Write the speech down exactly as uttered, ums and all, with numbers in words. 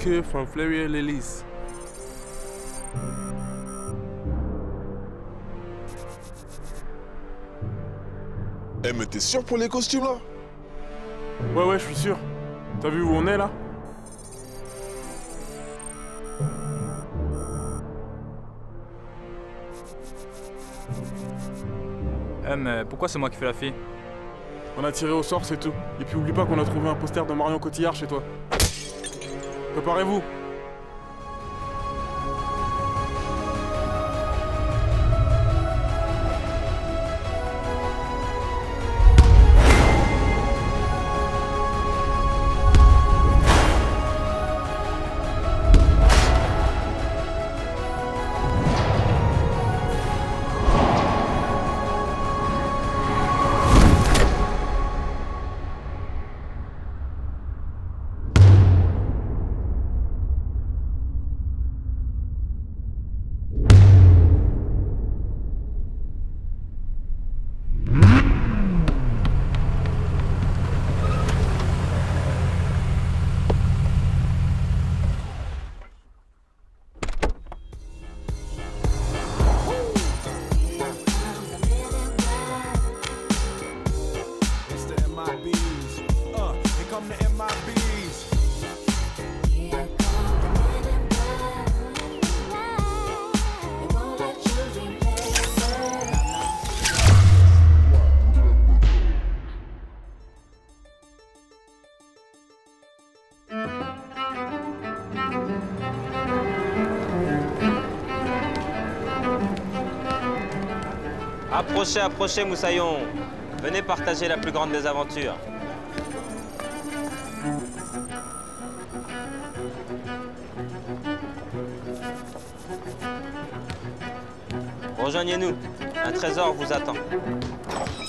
Cure from Fleury Lilies. Eh mais t'es sûr pour les costumes là? Ouais ouais, je suis sûr. T'as vu où on est là? Eh mais pourquoi c'est moi qui fais la fille? On a tiré au sort, c'est tout. Et puis oublie pas qu'on a trouvé un poster de Marion Cotillard chez toi. Préparez-vous. Approchez, approchez, Moussaillon. Venez partager la plus grande des aventures. Rejoignez-nous. Un trésor vous attend.